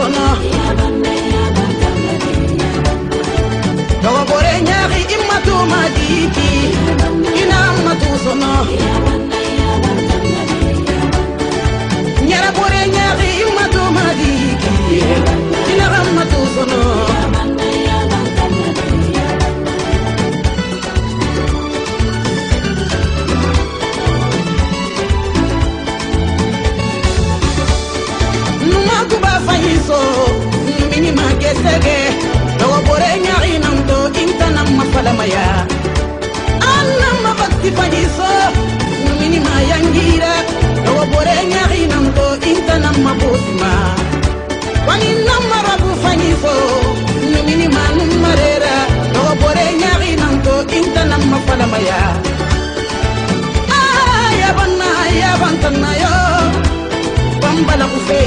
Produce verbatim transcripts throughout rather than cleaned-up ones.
sono Dogo bore nyari imatu madiki ina matu sono Nyara bore nyari imatu madiki ina matu sono Numa kuba fayiso mini magesege Dogo bore nyari namto intana mafala maya Anna mabakti fayiso mini mayangira Dogo bore nyari namto intana mabosima Wani namarabu fayiso mini manumarera Dogo bore nyari namto intana mafala maya Ayabana ayabantana yo Bambala ufe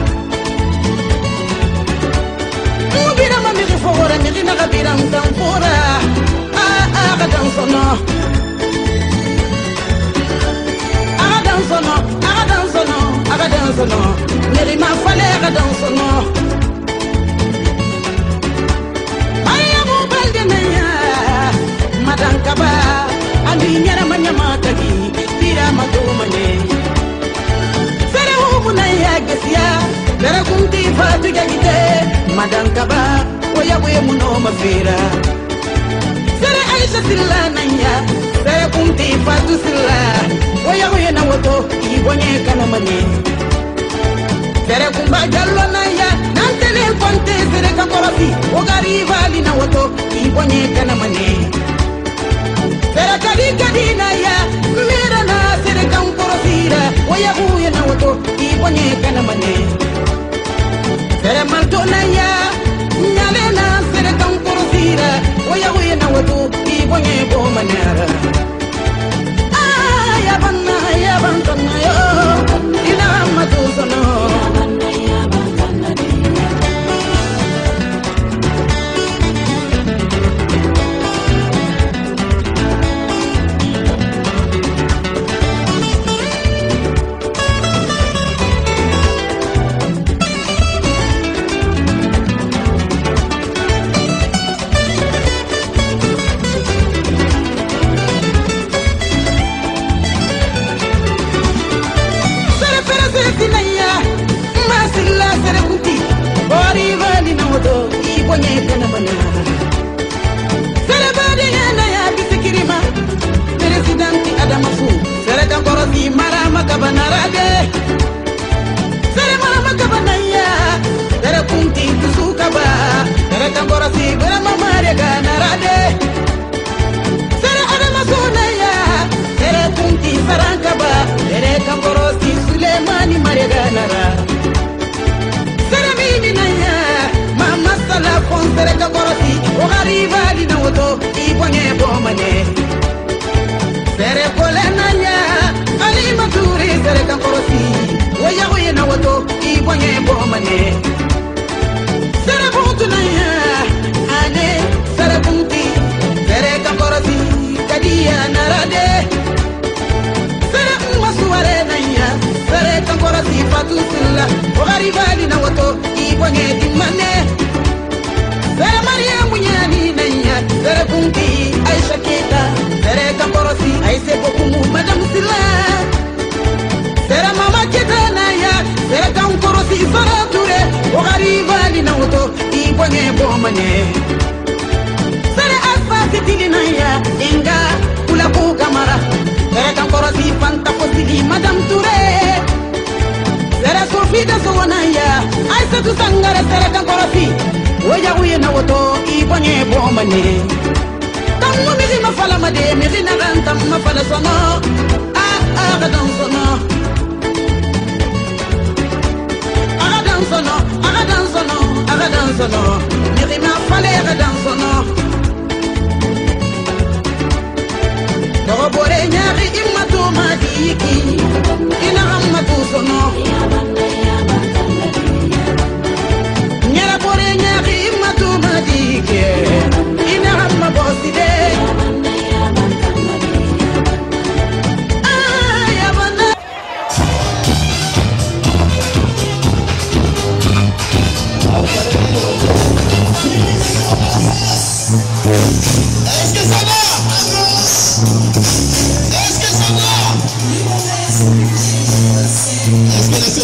Mubira mamiri fora miri nagabira mtamfora Ah ah gadan sono Agadan sono agadan sono agadan sono Miri ma fale agadan sono Maria mu balde naya Madan kaba Andi nyara manyama tagi Tira matumane Munaya gesia dara kunti fatu jagite madan kaba oya boye muno mafira sere aisha silla nanya sere kunti fatu silla oya boye na woto ibonye kana mane sere kumba jallo nanya nantele konte sere kakorofi ogari vali na woto ibonye kana mane sere kadi kadi naya mera na sere kankorofira oya boye na woto ibonye kana mane sere malto naya nyale na sere kankorofira oya boye na woto ibonye bo manara aya banna ya banna yo ina matu sono Ibonye kana mana Sere bade yana ya bisikirima Presidenti Adamafu Sere kankorosi marama kabanarade Sere marama kabanaya Sere kunti kusukaba Sere kankorosi barama marega narade Sere Adamafu naya Sere kunti sarankaba Sere kankorosi Sulemani marega nara Sere mimi naya Masala konsere kakorosi Ogari vali na woto Ibonye bomane Sere kole nanya Ali maturi sere kakorosi Oya oye na woto Ibonye bomane Sere buntu nanya Ane sere bunti Sere kakorosi Kadia narade Sere umasuare nanya Sere kakorosi Fatu sila Ogari vali na woto Ibonye dimane Sere Maria munyani nanya Sere kunti Aisha Kita Sere kamporosi Aise bokumu Madam Sila Sere mama Kita naya Sere kamporosi Sara Ture Ogari vali na woto Ibonye bomane Sere Asfa Sitili naya Inga Kula kukamara Sere kamporosi Fanta Fosili Madam Ture Sere Sofida Sowanaya Aise tu sangare Sere kamporosi Oya uye na woto ibonye bomane Tamu miri mafala made miri na ganta mafala sono Ah ah gadan sono Ah gadan sono Ah gadan sono Ah gadan sono Miri mafala gadan sono Dogo bore nyari imatu madiki Ina ramatu sono Nyara bore nyari imatu madiki Ina ramma boside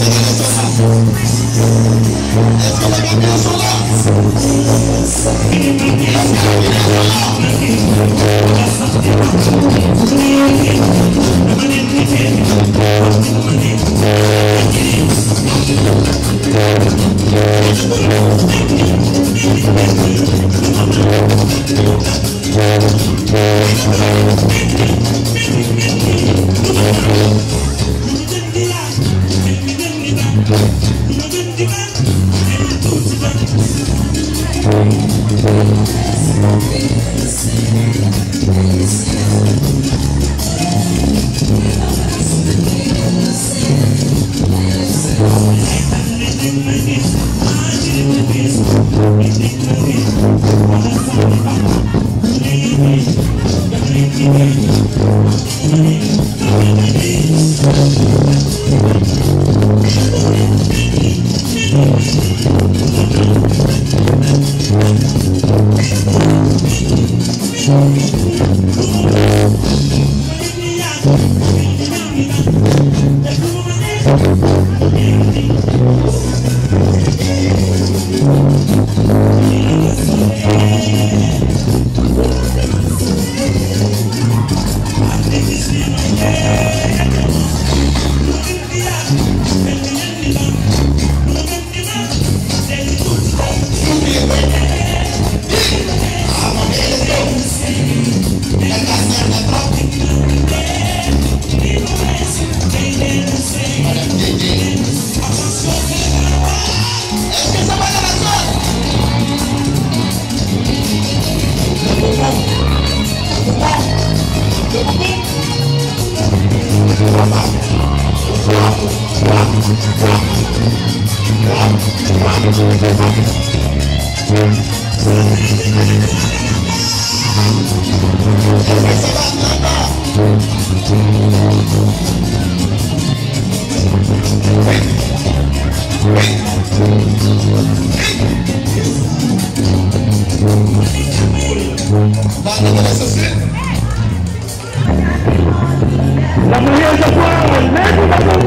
La mujer se fue al médico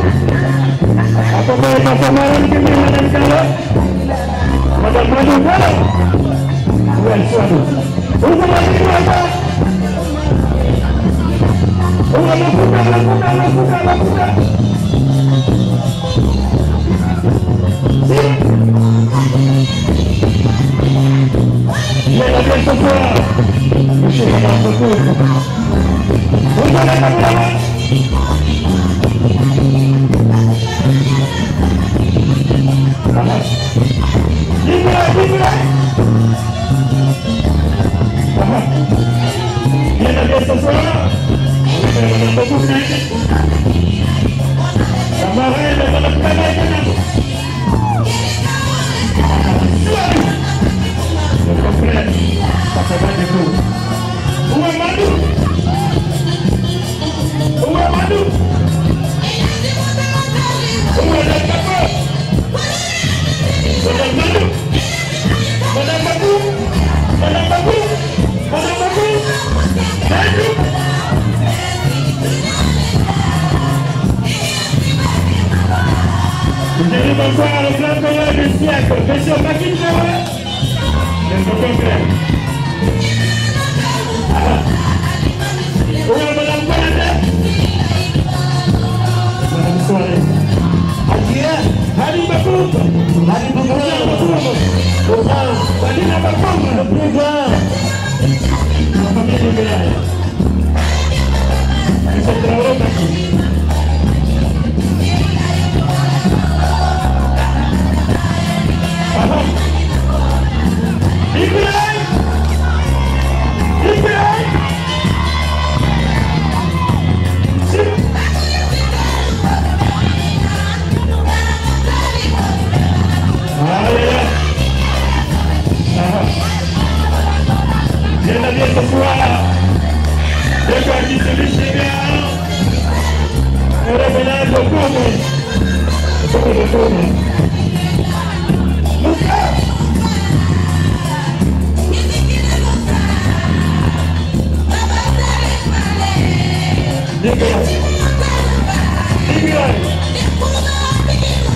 a comer pasamarán que me van a calor para el mundo y al suelo. Una máquina acá. Una locura, locura, locura, locura. Sí. Y el abierto fuera. Y se va a por una de las cosas. Libra, libra. Y el abierto fuera. La barrera de la cabeza. Lo compré. Pasará de tú. Un hermano. Un hermano. Un hermano. Un hermano. Un hermano. Un hermano. Un hermano. Devi passare al flanco del fianco, che c'è un macchino nel concreto. Una bella guarda. Buona suore. Agia, hari bakup, hari bakup. Bukan, tadi nak bakup, bukan. Apa ini dia? Bisa terlalu lagi. Ibrahim! Ibrahim! Dia dia semua. Dia pergi sini Era benar dokumen. Dokumen. Buka. Dia. Dia.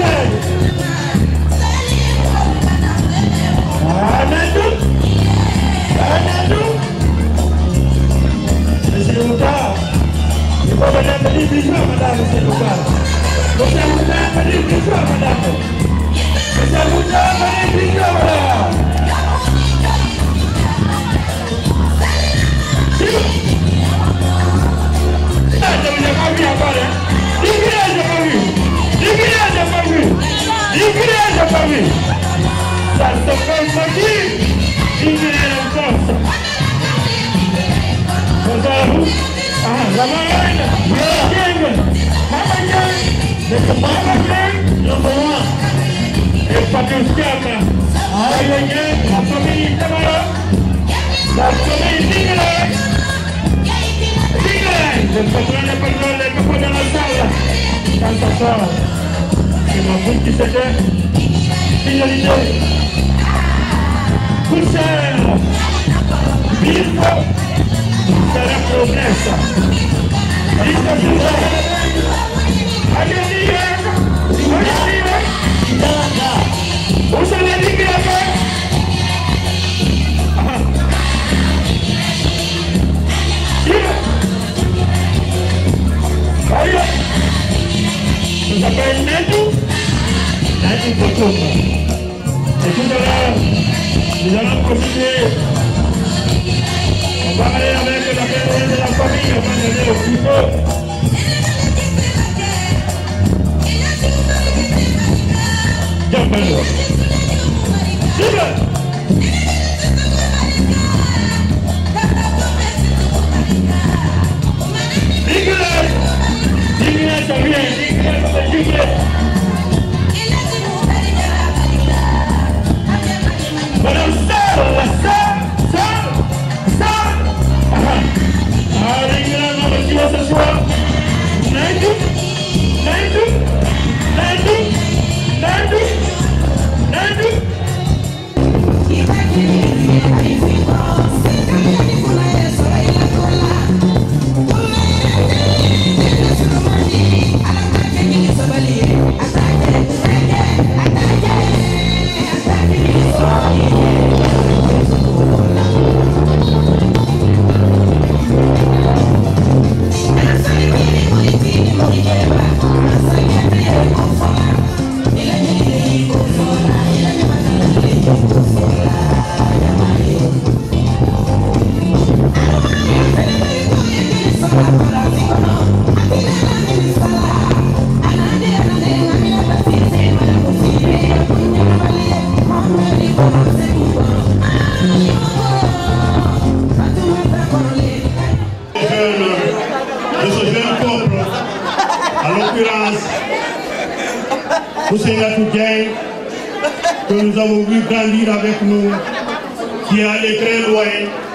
que nous avons vu grandir avec nous, qui est allé très loin,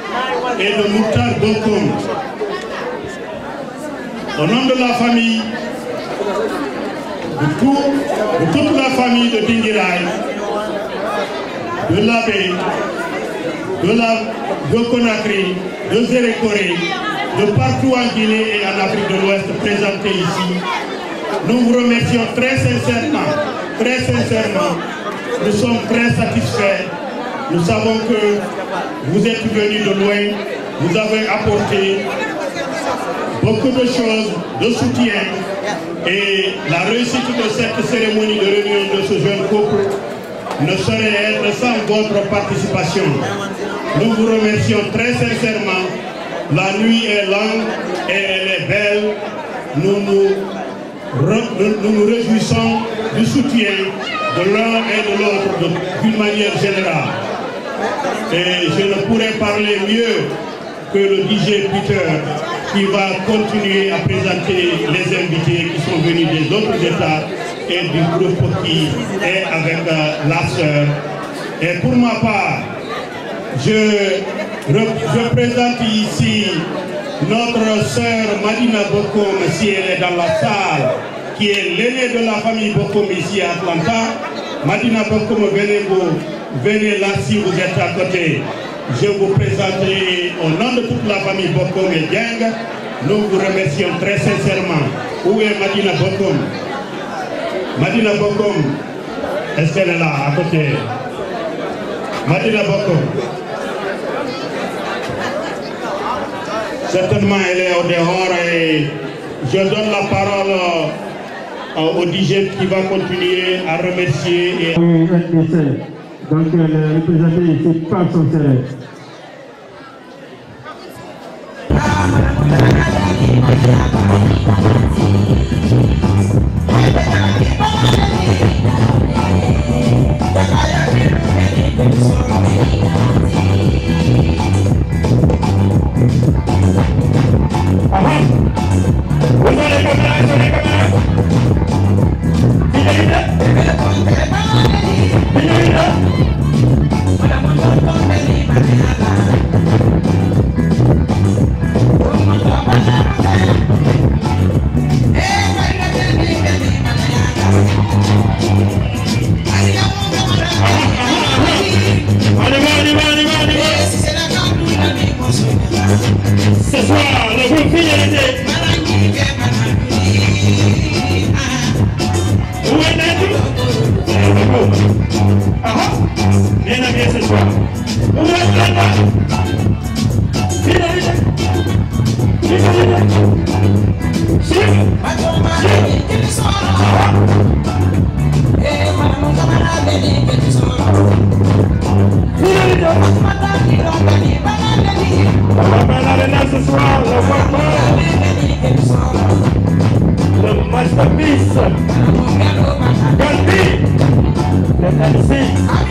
et de Mokhtar Bokoum. Au nom de la famille, de, tout, de toute la famille de Dinguiraye, de l'abbé, de, la, de Conakry, de Zérékoré, de partout en Guinée et en Afrique de l'Ouest présentés ici, nous vous remercions très sincèrement, très sincèrement. Nous sommes très satisfaits. Nous savons que vous êtes venus de loin, vous avez apporté beaucoup de choses, de soutien, et la réussite de cette cérémonie de réunion de ce jeune couple ne saurait être sans votre participation. Nous vous remercions très sincèrement. La nuit est longue et elle est belle. Nous nous, nous, nous réjouissons du soutien de l'un et de l'autre d'une manière générale. Et je ne pourrais parler mieux que le D J Peter qui va continuer à présenter les invités qui sont venus des autres États et du groupe qui est avec euh, la sœur. Et pour ma part, je, je présente ici notre sœur Madina Bokoum, si elle est dans la salle, qui est l'aînée de la famille Bokoum ici à Atlanta. Madina Bokoum, venez, vous, venez là si vous êtes à côté. Je vous présenterai au nom de toute la famille Bokoum et Dieng. Nous vous remercions très sincèrement. Où est Madina Bokoum? Madina Bokom, est-ce qu'elle est là, à côté? Madina Bokom. Certainement, elle est au dehors et je donne la parole au D G qui va continuer à remercier. Et... Donc, le représentant ici, pas son salaire. Ce soir, le groupe Fidélité. Où est-il? Ah ah, bien habillé ce soir. Où est-il? Fidélité. Fidélité. Si. Si. On va faire l'arena ce soir, le voit le masterpiece, Galbi, le M C,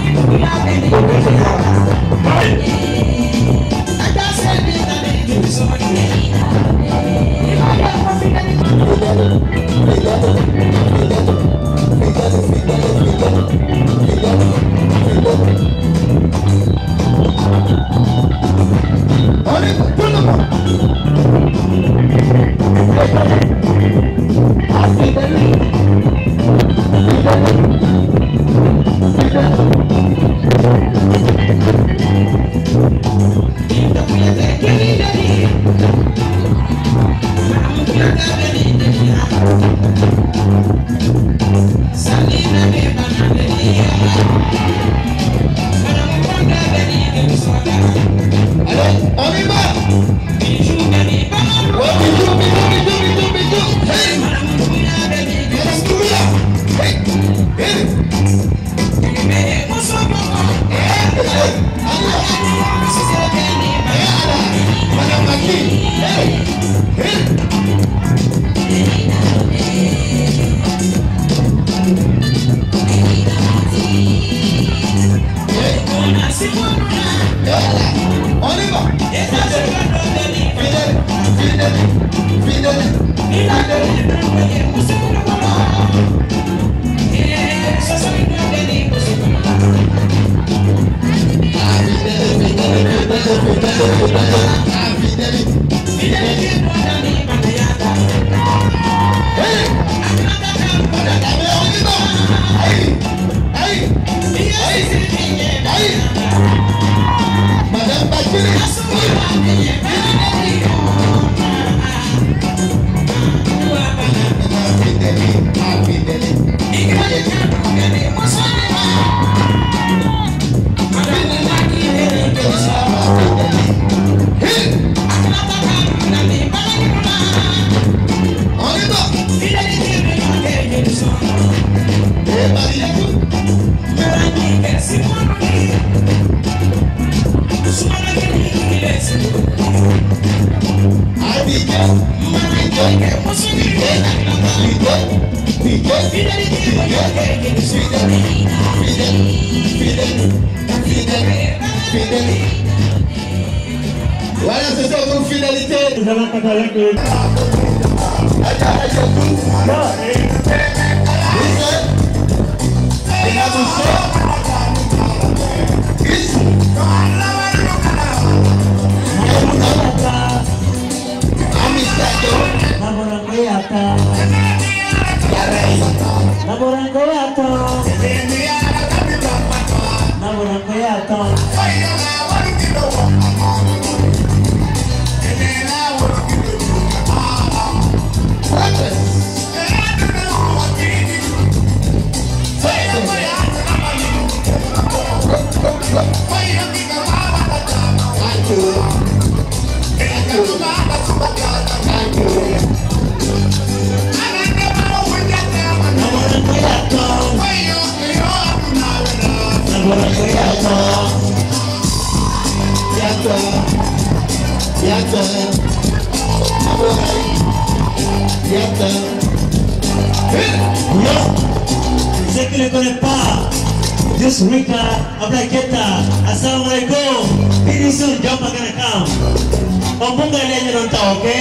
Voilà, c'est ça pour fidélité. Nous allons parler avec eux. Ceux qui ne connaissent pas, juste Rika, Ablaketa, Assalamu alaikum, Binisun, Jump Aganakam. On peut gagner dans le temps, ok?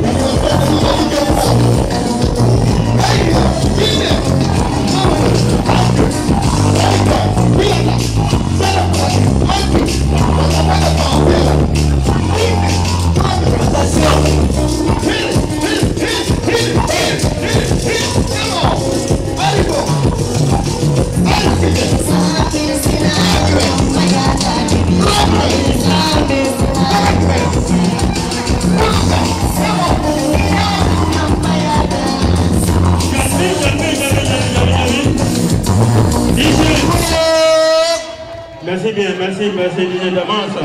Hey! Merci bien, merci, merci bien d'avance.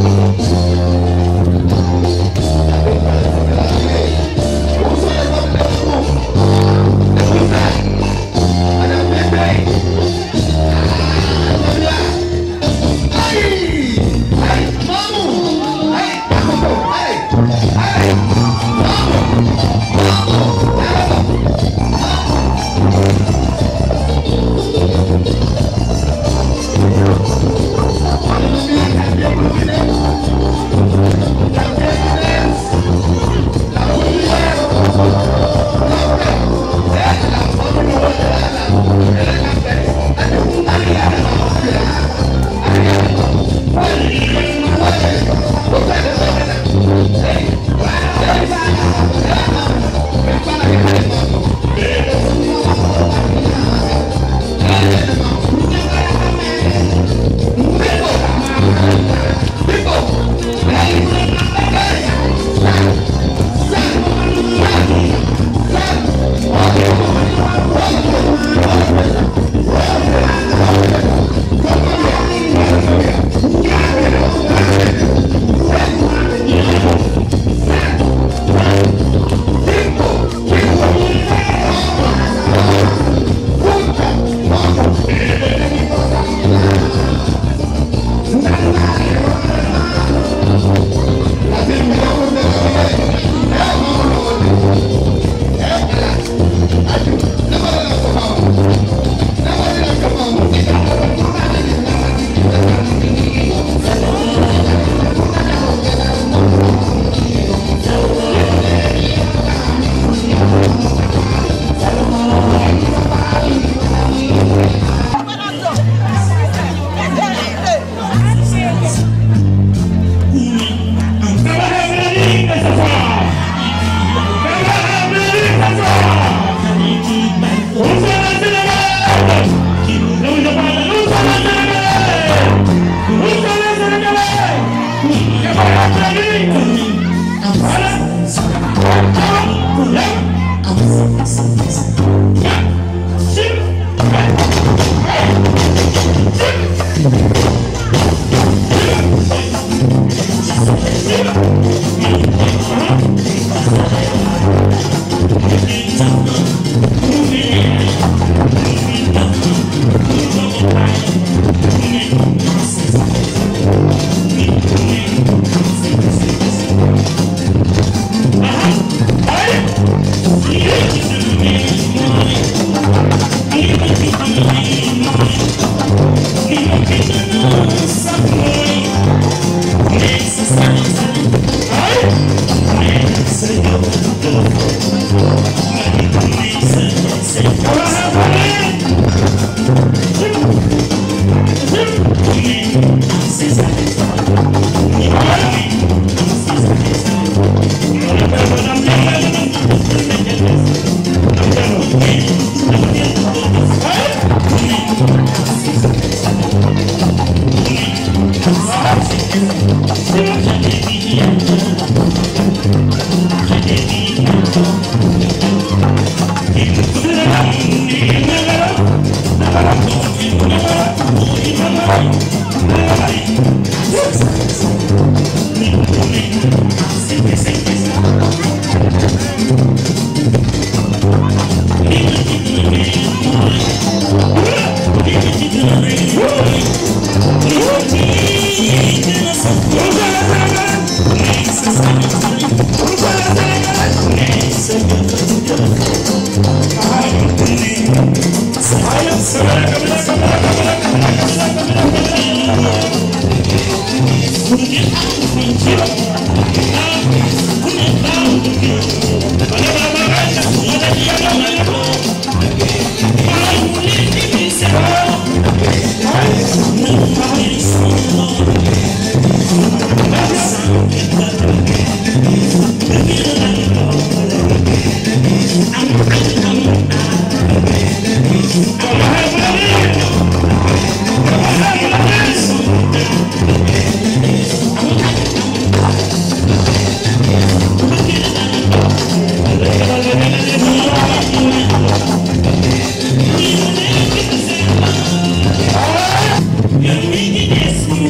Yes.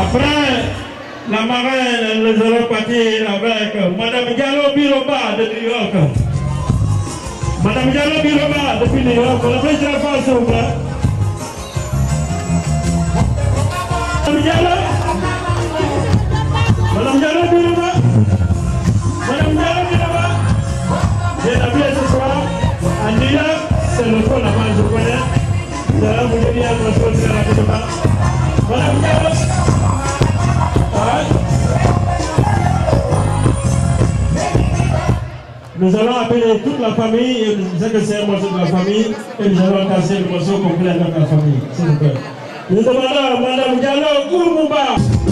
Après, la marraine, nous allons partir avec Madame Diallo Biloba de New York. Madame Diallo Biloba depuis New York, on a fait la face au bras. Madame Diallo, Madame Diallo Biloba, Madame Diallo Biloba, j'ai appelé ce soir à New York, c'est le fond là-bas, je connais. D'ailleurs, vous venez à notre chose à la Biloba. Madame Diallo. Nous allons appeler toute la famille, et je sais que c'est un morceau de la famille, et nous allons casser le morceau complet avec la famille, s'il vous plaît. Nous demandons à Madame Diallo Koumoumba.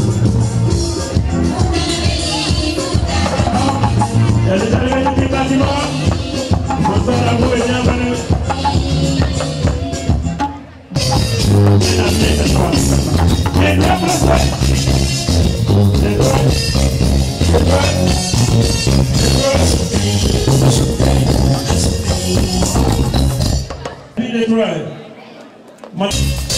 Il y a des arrivées du petit bâtiment. Bonsoir à vous et bienvenue. Et la français. Et toi. Et toi. Detroit. Ma...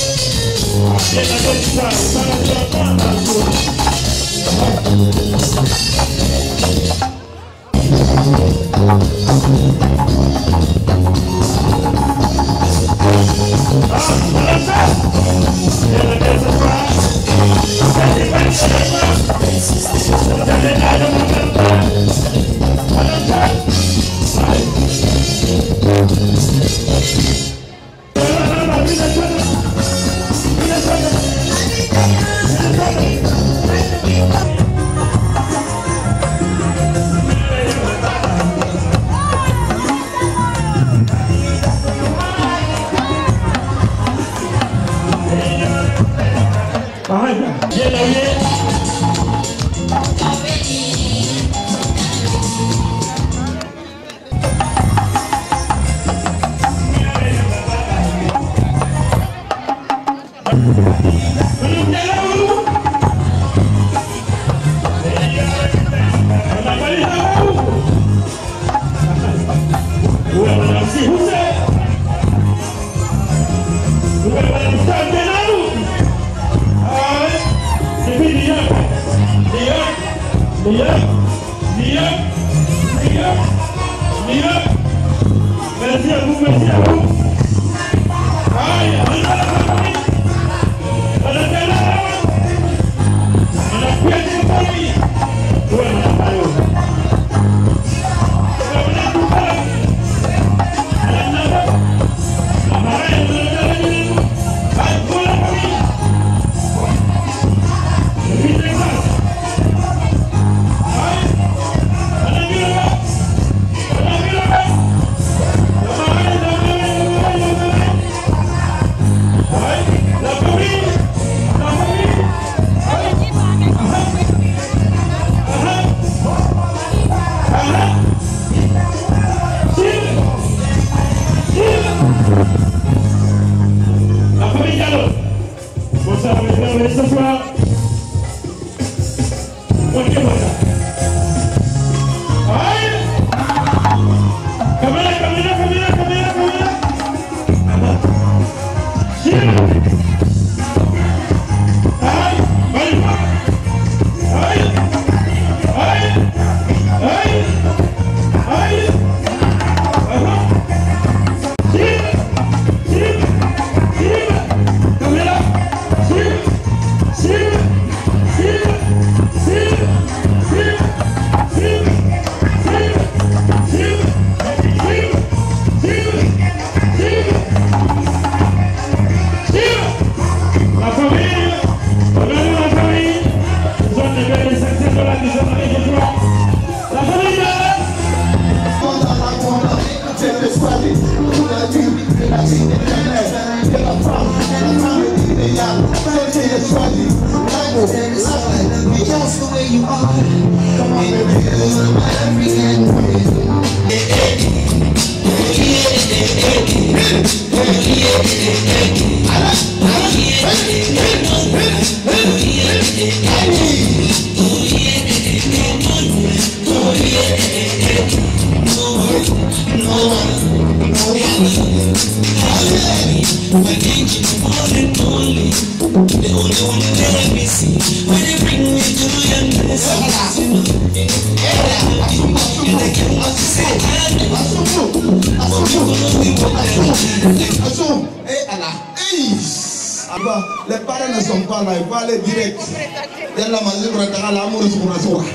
Merci à vous, merci à vous. Aïe, The only one that let me see. Les parents ne sont pas là, il faut aller direct. Il y a la magie pour attaquer l'amour sur la soie.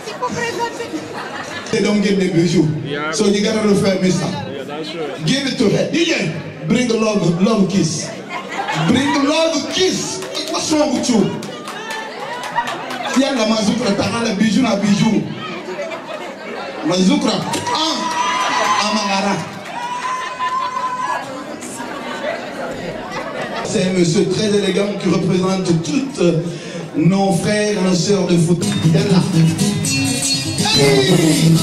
They don't give the bijou. So you gotta refer me some. Give it to her. D J, bring the love, love kiss. Bring the love kiss. What's wrong with you? Il y a la magie pour attaquer les bijoux, la bijou. Mazoukra. Ah, Amagara. C'est un monsieur très élégant qui représente toutes nos frères et nos sœurs de foot. Il est là. Hey!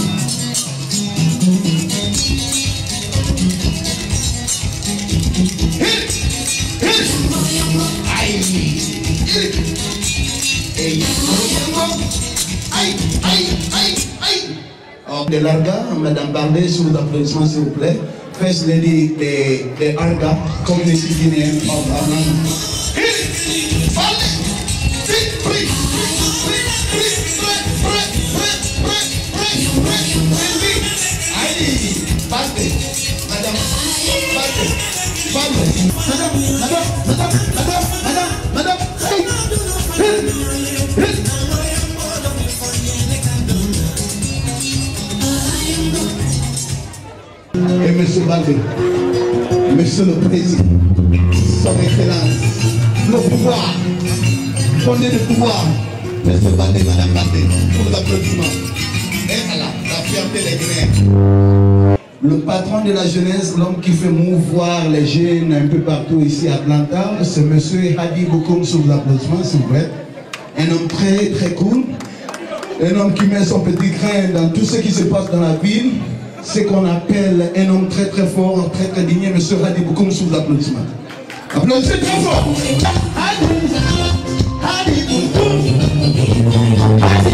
Hit! Hit! Aïe! Hit! Aïe! Aïe! Aïe! Aïe! Oh, de l'Arga, Madame Bardé, sous l'applaudissement s'il vous plaît. First lady de, de Arga, community Guinean of Arnhem. Et Monsieur Baldé, Monsieur le Président, Son Excellence, le pouvoir, fondé le pouvoir, Monsieur Baldé, Madame Baldé, pour l'applaudissement. Et voilà, la fierté des Guinéens. Le patron de la jeunesse, l'homme qui fait mouvoir les jeunes un peu partout ici à Atlanta, c'est Monsieur Hadi Bokoum, sous l'applaudissement, s'il vous plaît. Un homme très très cool, un homme qui met son petit grain dans tout ce qui se passe dans la ville. C'est qu'on appelle un homme très très fort, très très digne, M. Hadi Bokoum, sous l'applaudissement. Applaudissez très fort. Hadi, Hadi Bokoum. Hadi.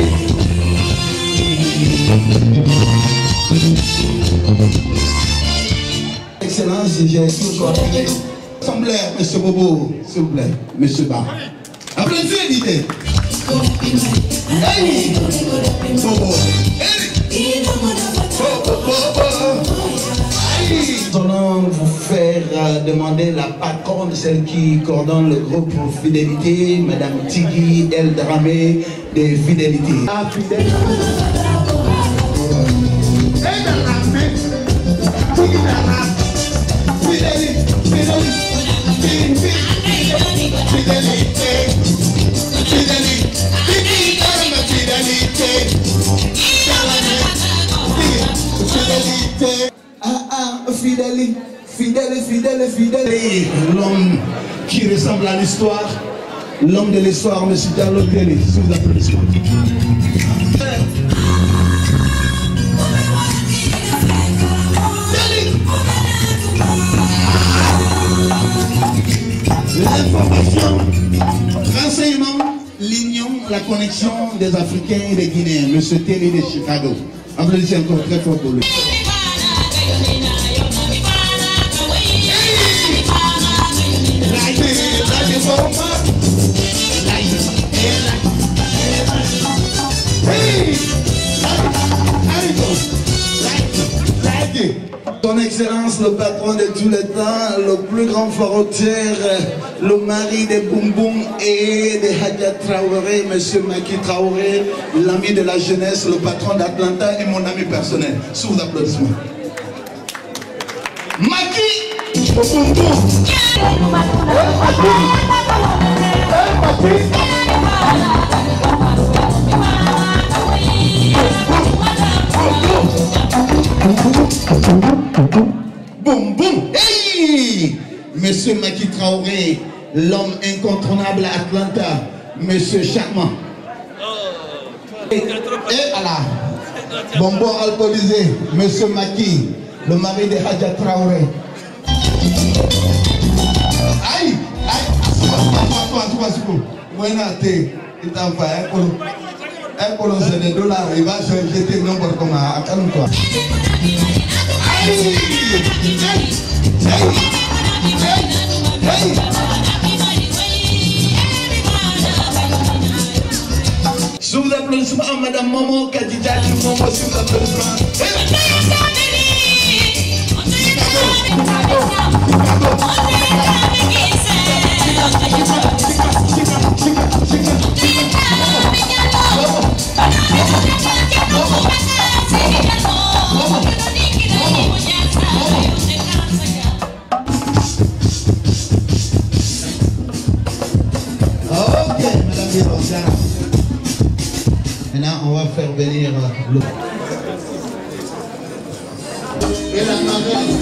Excellence, j'ai toujours appelé. Assemblaire, M. Bobo, s'il vous plaît, M. Ba. Applaudissez, dites. Hey, Bobo. Hey. Nous allons vous faire euh, demander la patronne, celle qui coordonne le groupe Fidélité, Madame Tigui El Dramé de Fidélité. Ah, Fidélité. El Dramé. Tigui Dramé. Fidélité. Fidélité. Fidélité. Fidélité. Fidélité. Ah ah, fidèle, fidèle, fidèle, fidèle. L'homme qui ressemble à l'histoire, l'homme de l'histoire, M. Diallo Délé, sous l'applaudissement. L'information, renseignement, l'union, la connexion des Africains et des Guinéens, M. Terry de Chicago. Applaudissez encore très fort pour lui. Ton Excellence, le patron de tous les temps, le plus grand farotier, le mari de Boum Boum et de Hadja Traoré, M. Maki Traoré, l'ami de la jeunesse, le patron d'Atlanta et mon ami personnel. Sous l'applaudissement. Maki Boum Boum. Boum boum. Hey, Monsieur Maki Traoré, l'homme incontournable à Atlanta, Monsieur Charmant. Et voilà, bonbon alcoolisé, Monsieur Maki, le mari de Hadja Traoré. Aïe, aïe, il t'a fait un colon de dollars, il va se jeter n'importe comment, calme-toi. Aïe, aïe, aïe, aïe. applaudissements à Madame Momo Kadidjali Momo, sous applaudissements. Ok, Madame Birosa. Maintenant, on va faire venir l'eau. Et la marraine.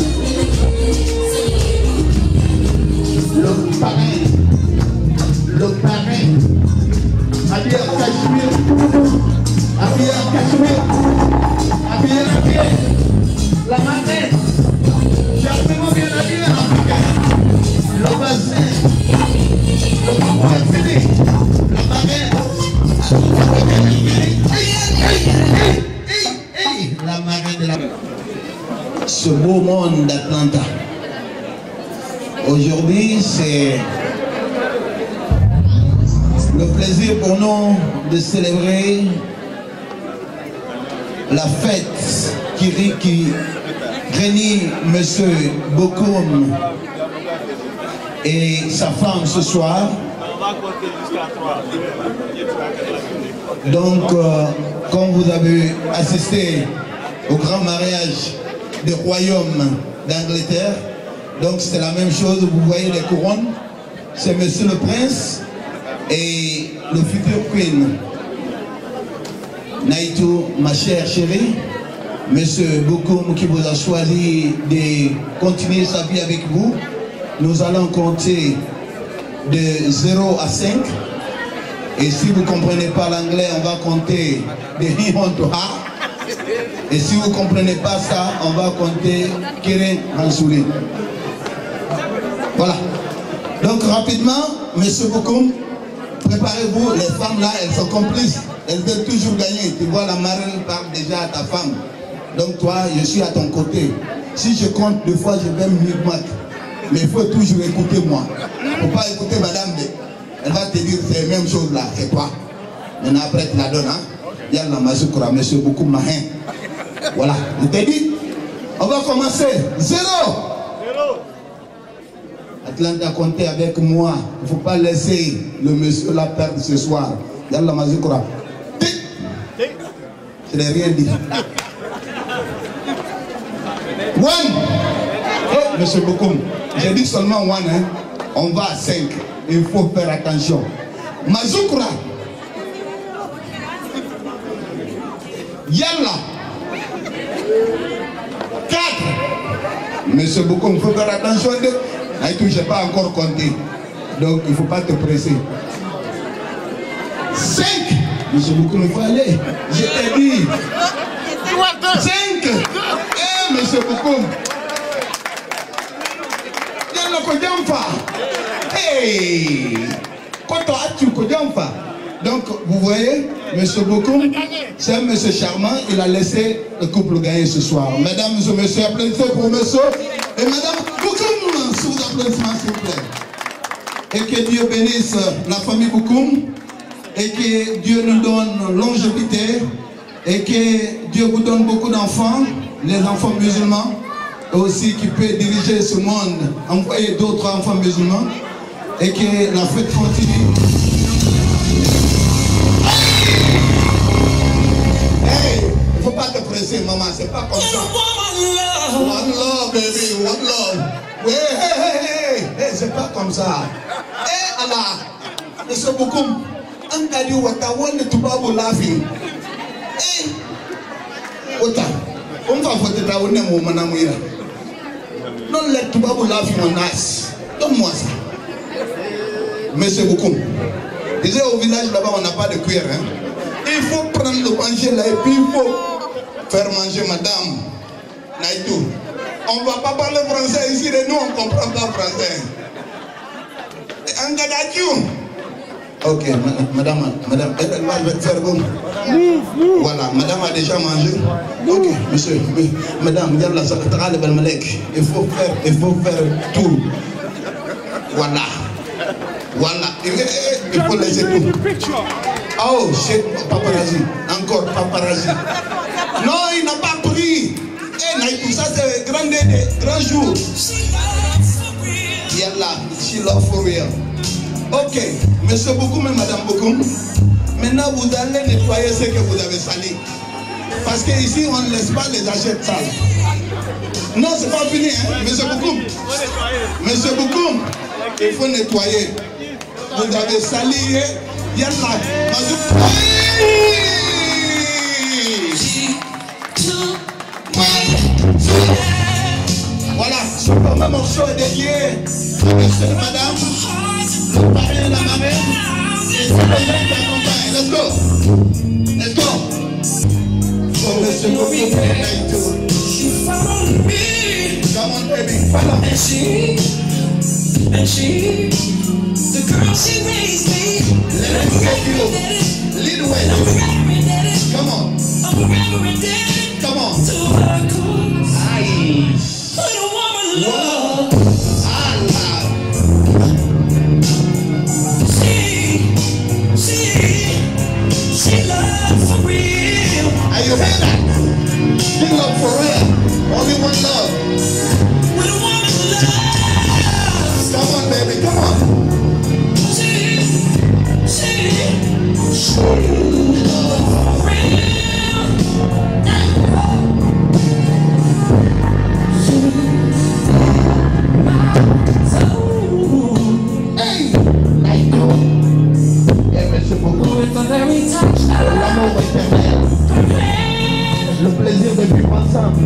Le parrain. Le parrain. Habillé en cachemire. Habillé en cachemire. Habillé en cachemire. La marraine. Cherchez-moi bien habillé en africain. Le bassin. Le bassin. La marraine. La marraine de la... Ce beau monde d'Atlanta. Aujourd'hui, c'est le plaisir pour nous de célébrer la fête qui, qui réunit M. Bokoum et sa femme ce soir. Donc, euh, comme vous avez assisté au grand mariage du royaume d'Angleterre, donc c'est la même chose, vous voyez les couronnes, c'est Monsieur le Prince et le futur Queen. Naïtou, ma chère chérie, Monsieur Bokoum qui vous a choisi de continuer sa vie avec vous, nous allons compter de zéro à cinq. Et si vous ne comprenez pas l'anglais, on va compter de he to ha. Et si vous ne comprenez pas ça, on va compter Keren Hansouli. Voilà. Donc rapidement, Monsieur Bokoum, préparez-vous, les femmes là, elles sont complices. Elles veulent toujours gagner. Tu vois, la marraine parle déjà à ta femme. Donc toi, je suis à ton côté. Si je compte deux fois, je vais me micmac. Mais il faut toujours écouter moi. Il ne faut pas écouter madame. Elle va te dire c'est la même chose là, c'est toi. Maintenant après tu la donnes, hein. Yalla Mazoukra, Monsieur Bokoum Mahin. Voilà, je t'ai dit. On va commencer. Zéro. Zéro. Atlanta, comptez avec moi. Il ne faut pas laisser le monsieur la perdre ce soir. Yalla Mazoukra. Je n'ai rien dit. One. Oh, Monsieur Bokoum, j'ai dit seulement one, hein. On va à cinq. Il faut faire attention. Mazoukra. Yalla. quatre. Monsieur Bokoum, il faut faire attention. Je n'ai pas encore compté. Donc il ne faut pas te presser. cinq. Monsieur Bokoum, il faut aller. Je t'ai dit. cinq. Eh, Monsieur Bokoum. Yalla Kodjamfa. Hey! Donc, vous voyez, Monsieur Bokoum, c'est un monsieur charmant, il a laissé le couple gagner ce soir. Mesdames et messieurs, applaudissez pour monsieur et Madame Bokoum, sous applaudissements, s'il vous plaît. Et que Dieu bénisse la famille Bokoum, et que Dieu nous donne longévité, et que Dieu vous donne beaucoup d'enfants, les enfants musulmans, et aussi qui peut diriger ce monde, envoyer d'autres enfants musulmans. Et que la fête continue. Hey, il ne faut pas te presser, maman, c'est pas comme ça. One love, baby, one love. Ouais, hey, hey, hey, hey, c'est pas comme ça. Hey, Allah, Monsieur Bokoum, Angadi Wata, one to Babu laughing. Hey, Wata, on va voter ta one mo manamouira. Don't let Babu laughing on us. Donne-moi ça. Monsieur Bokoum, disait au village là-bas on n'a pas de cuillère, hein. Il faut prendre le manger là et puis il faut faire manger madame Naïtou. On ne va pas parler français ici, et nous on ne comprend pas français. Angadakiou. Ok, madame, madame, elle va faire bon. Voilà, madame a déjà mangé. Ok, monsieur, madame, il faut faire, il faut faire tout. Voilà. Voilà, il faut laisser tout. Oh, shit, paparazzi. Encore paparazzi. Non, il n'a pas pris. Eh, Naïtou, ça c'est grand, grand jour. Yalla, she love for real. Ok, monsieur Bokoum et madame Bokoum, maintenant vous allez nettoyer ce que vous avez sali. Parce qu'ici, on ne laisse pas les assiettes sales. Non, c'est pas fini, hein, monsieur Bokoum. Monsieur Bokoum, il faut nettoyer. Vous avez sali, yalla. Voilà, ce premier morceau est dédié à monsieur et madame, le pari et la marraine, et c'est les gens qui accompagnent. Let's go. Let's go. Oh, monsieur Bokoum, come on, baby, follow me. And she, and she, the girl she raised me. Let me get you. Lead the way. I'm very indebted. Come on. I'm very indebted. Come on. To her cause. Aye. Little woman love. Allah. She, she, she loves for real. Are you hear that? She love for real. Only one love. Little woman love. Come on, baby. Come on. She, she, she loves for real. Le plaisir de vivre ensemble.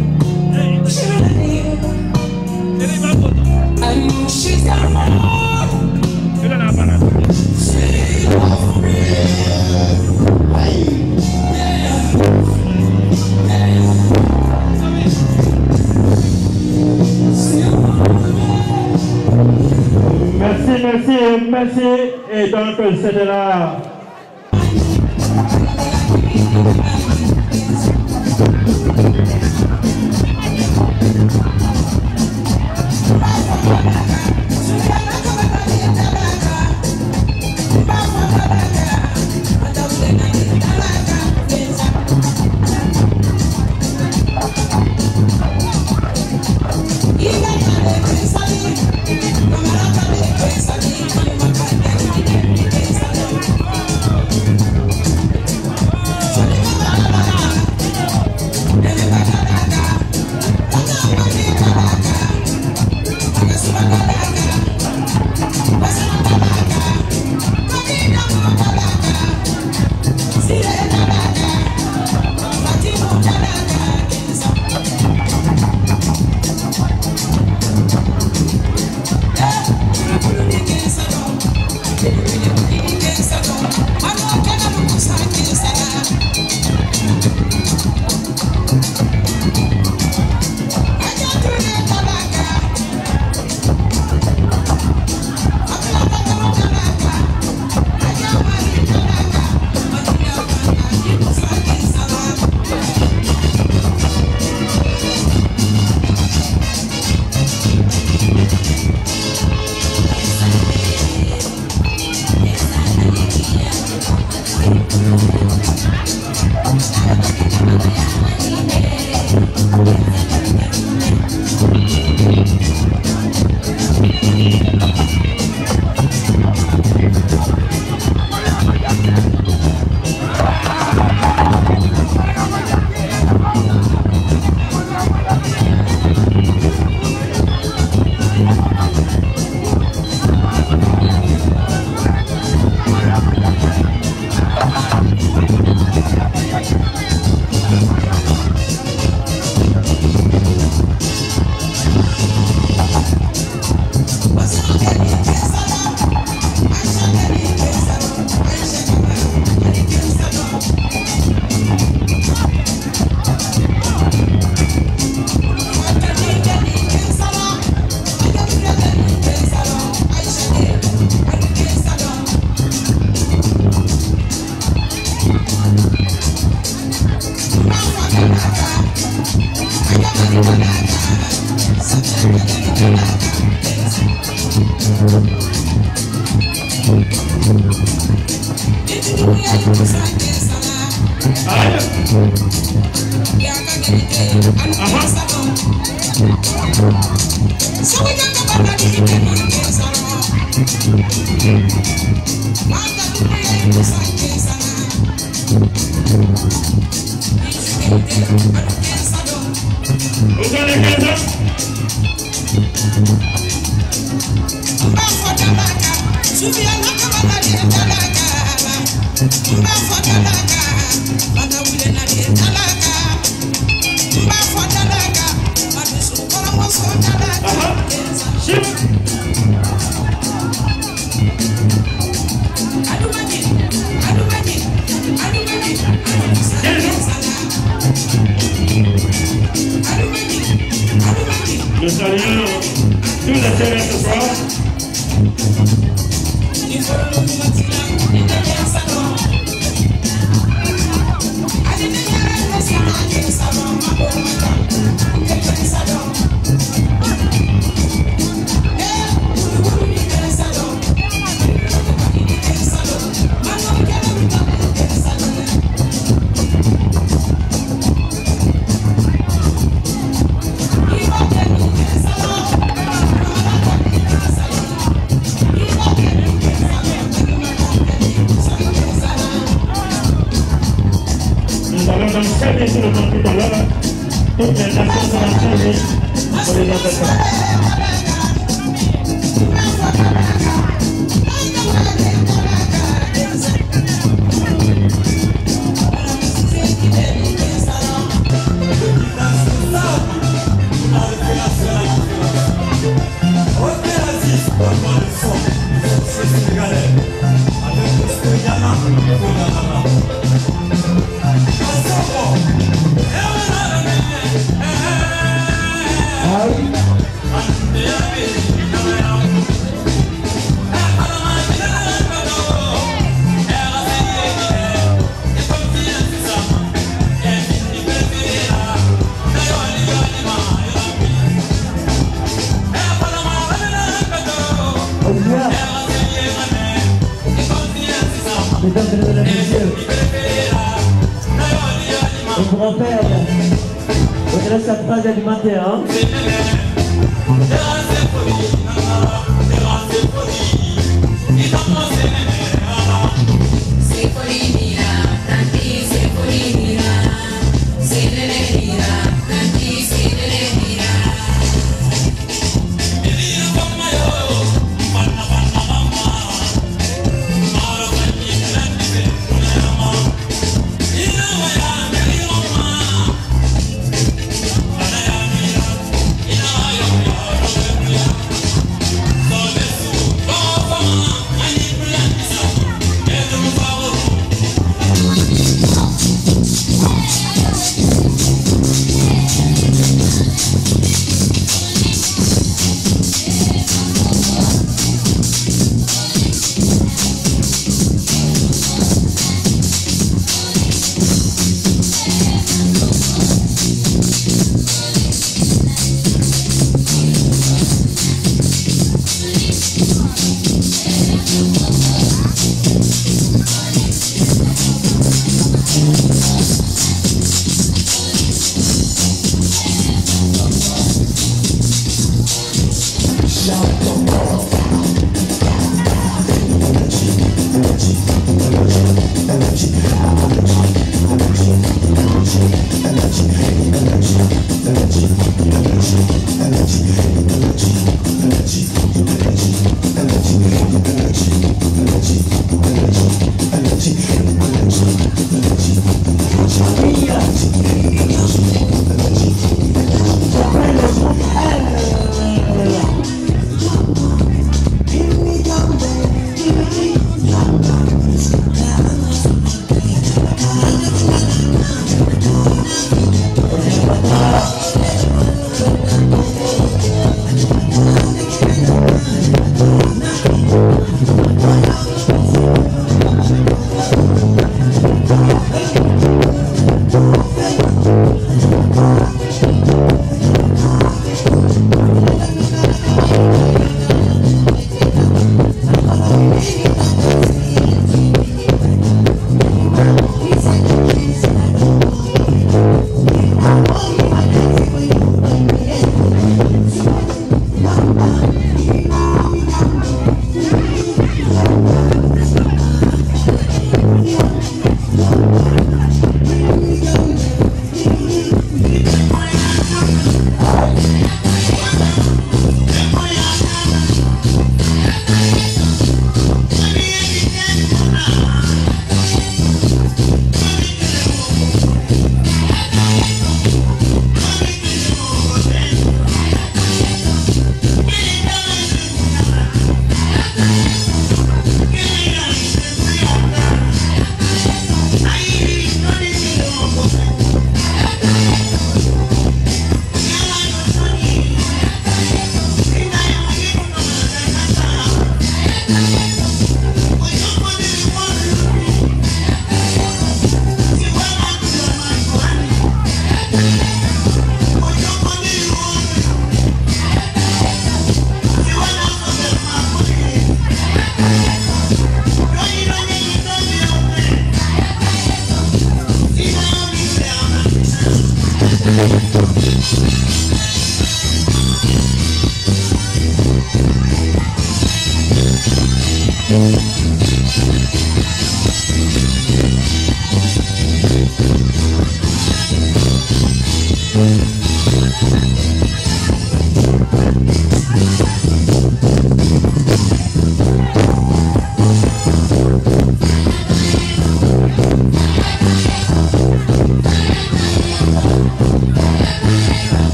And she's got more. Merci, merci, merci. Et donc, c'était là. Le saluons tous les terrains ce soir. Sur le plan tout à l'heure, toutes les nations seront changées pour les attaquants. Mesdames et messieurs, le grand-père, on laisse sa phrase alimentaire. Hein?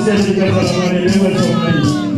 certificate of money, members of money.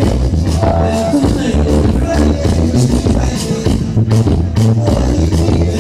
Thank you.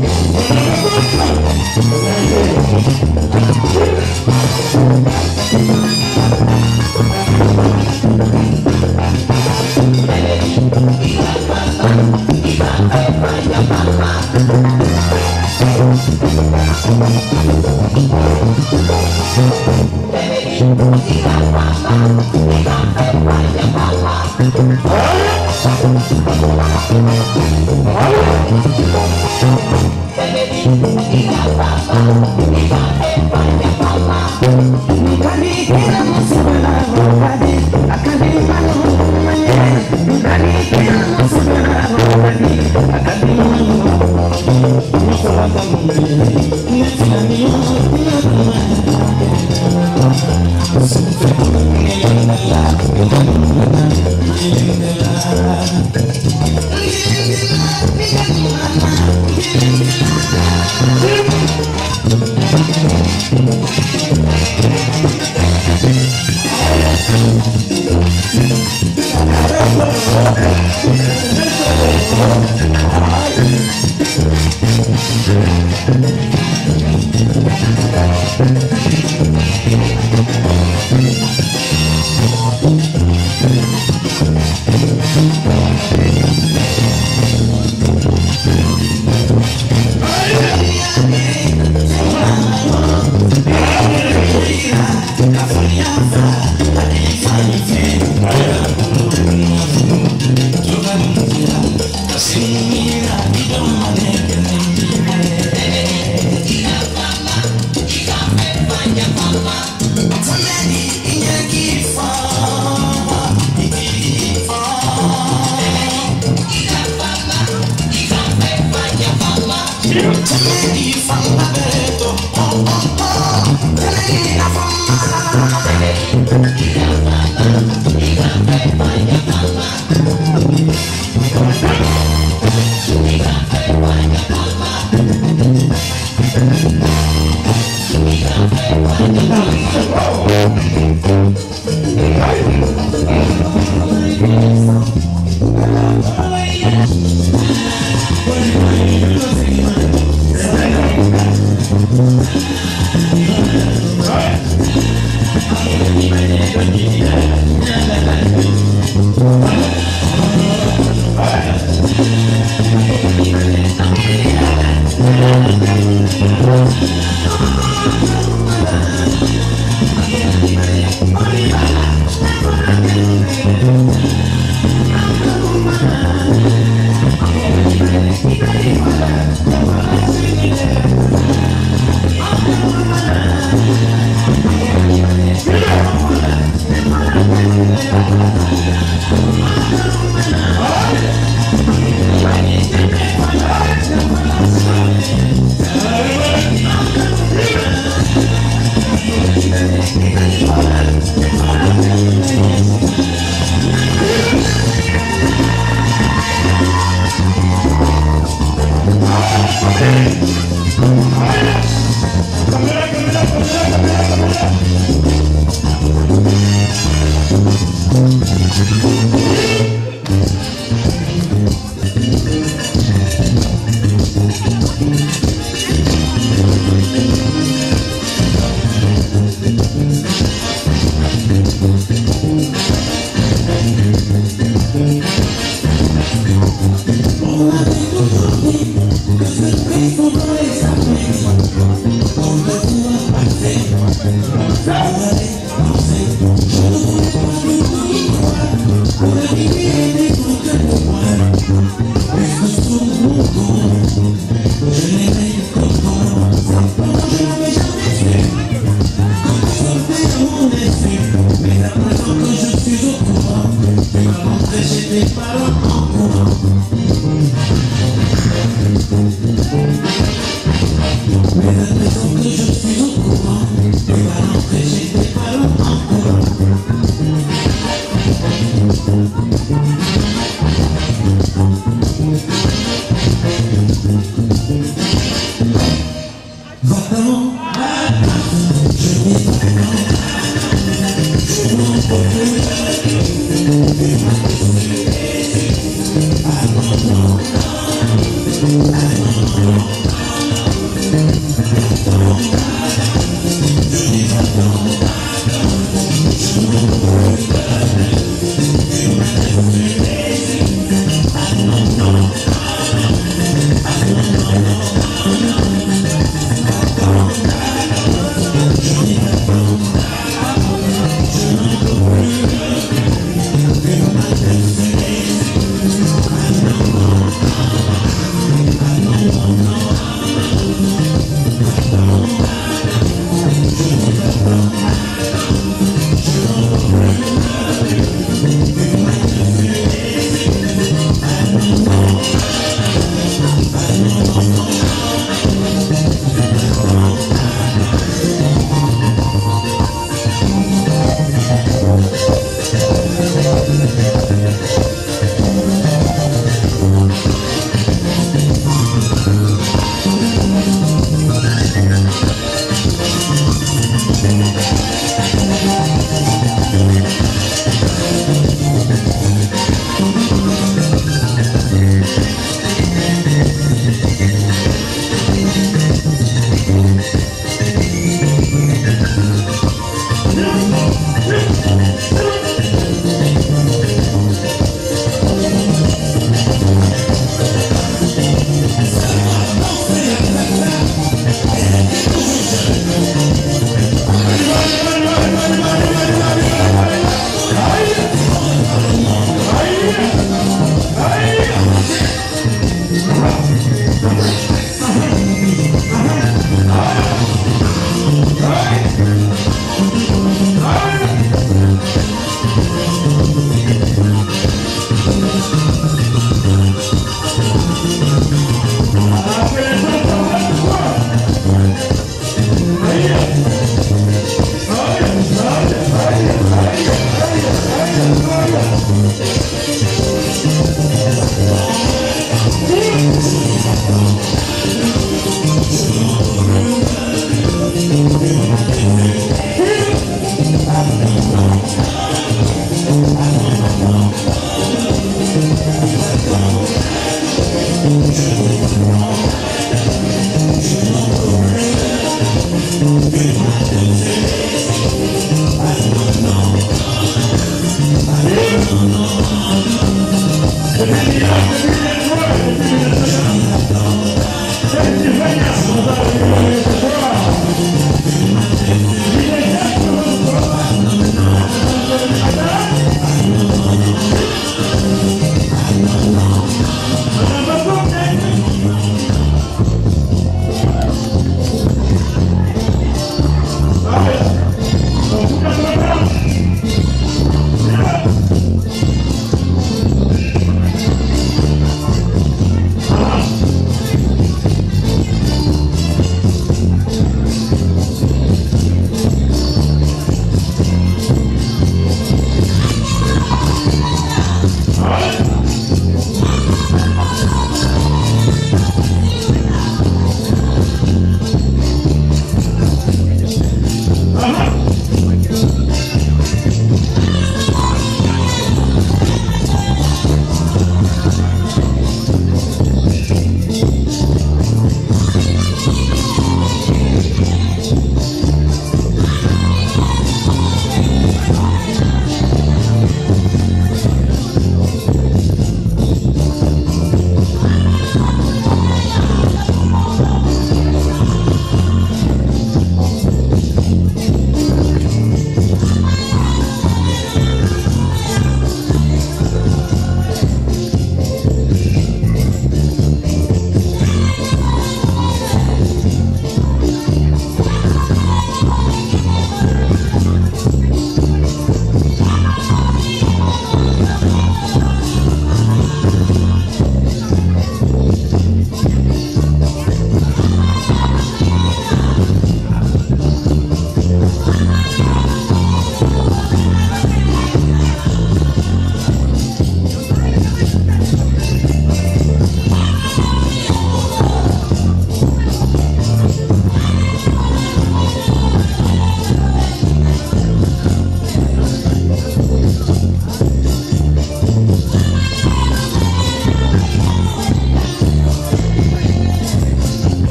Thank you.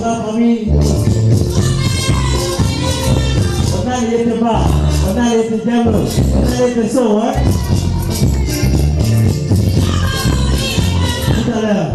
la famille. On a les débats, on a les diamants, on a les vaisseaux, hein. Tout à l'heure.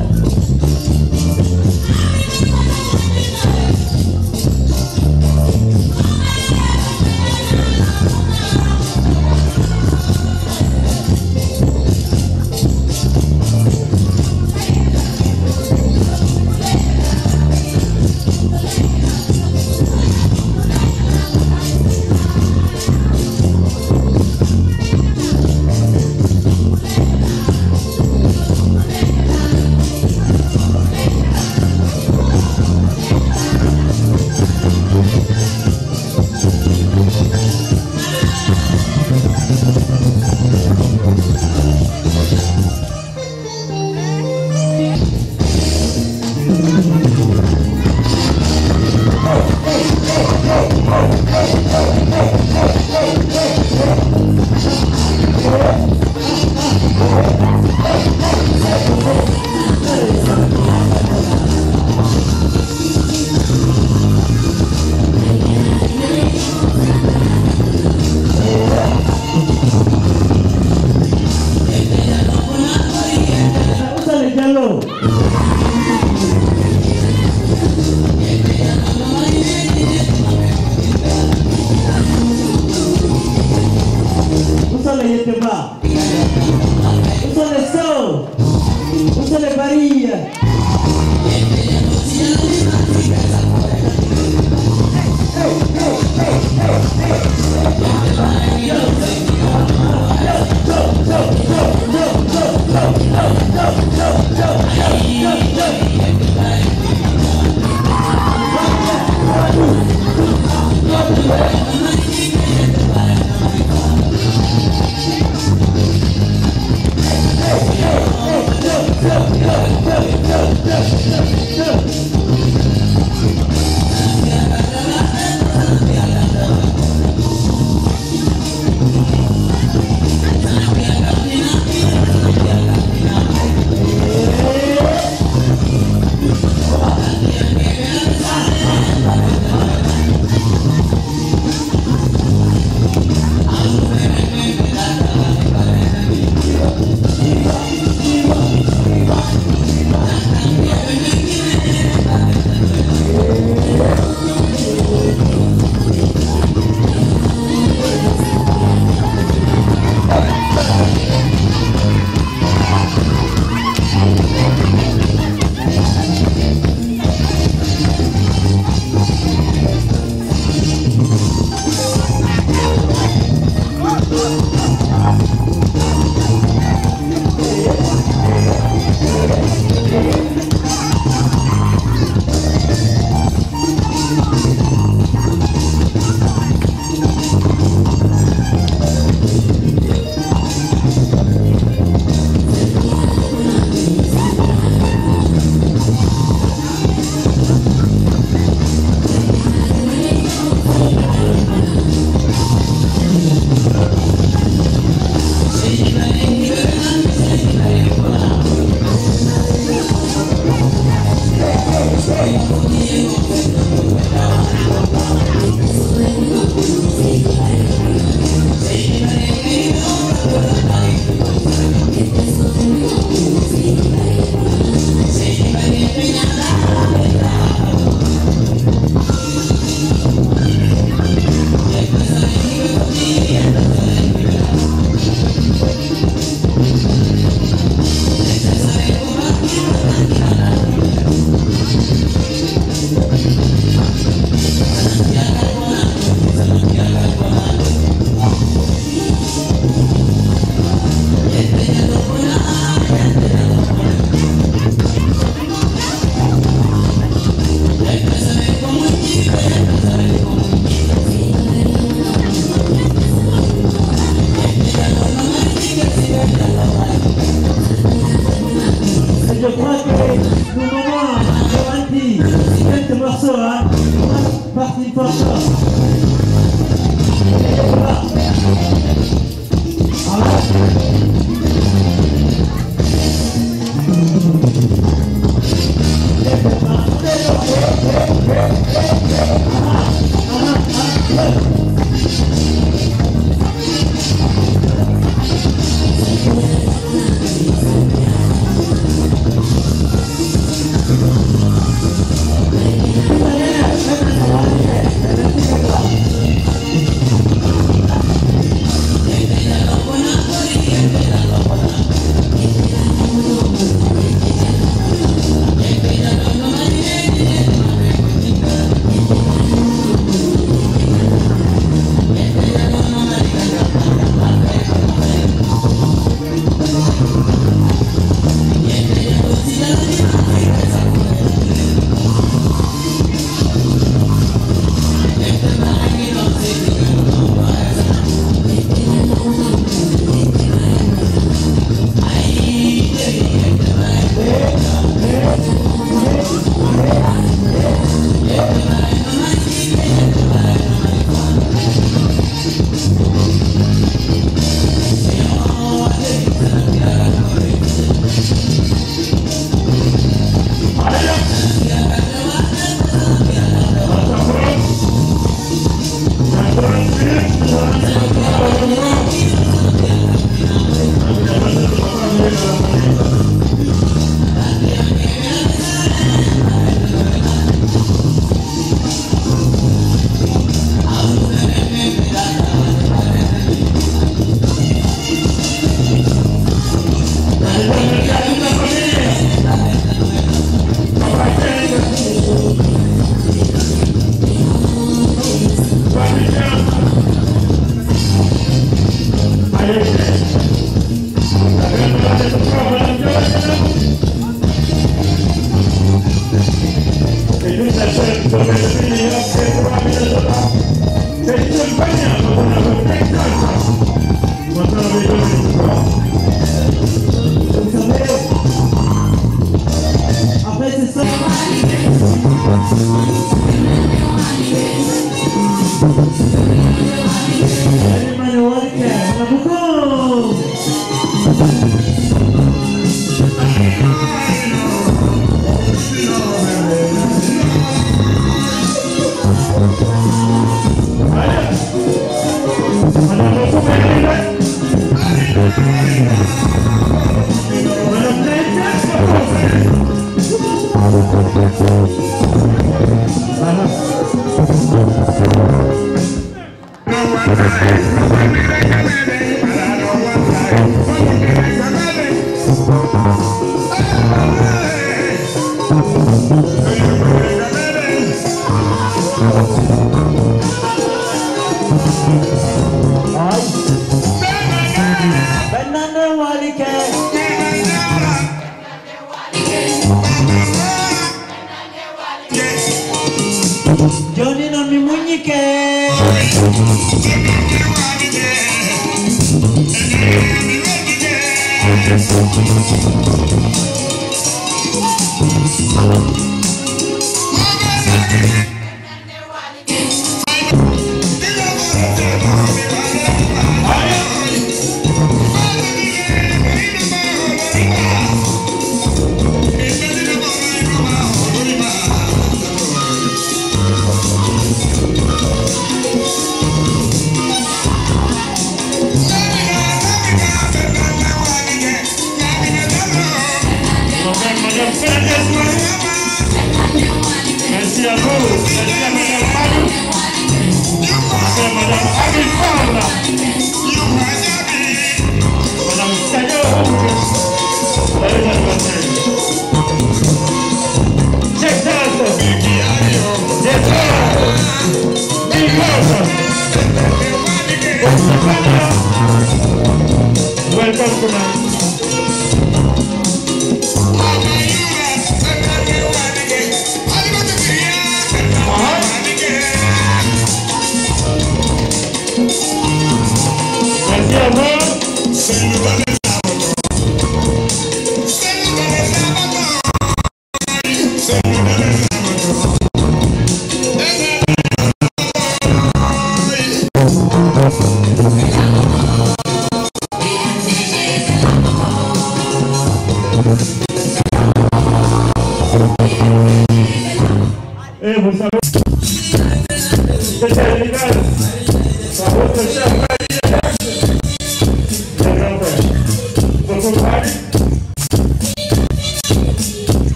Let's go.